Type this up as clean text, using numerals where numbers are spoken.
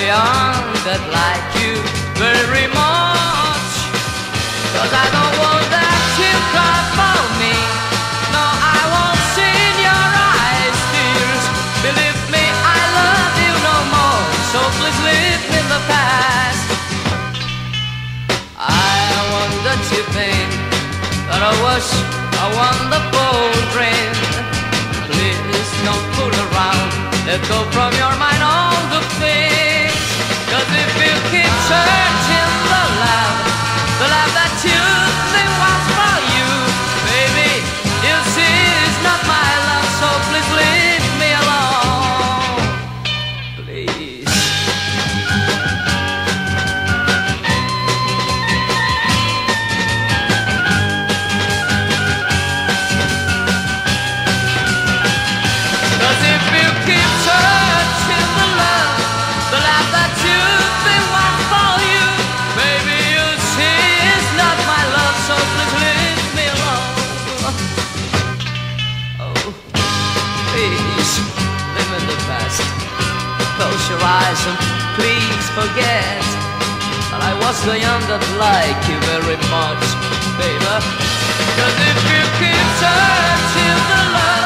young that like you very much. 'Cause I don't want that to cry for me. No, I won't see in your eyes tears. Believe me, I love you no more. So please live in the past. I wonder to think that I was a wonderful dream. Please don't fool around. Let go from your mind all the things. 'Cause if you keep searching the love that you think was for you, baby, you see it's not my love. So please leave me alone. Please. If you keep searching the love that you think was for you, baby, you see it's not my love, so please leave me alone. Oh, please, live in the past. Close your eyes and please forget that I was the young that like you very much, baby. 'Cause if you keep searching the love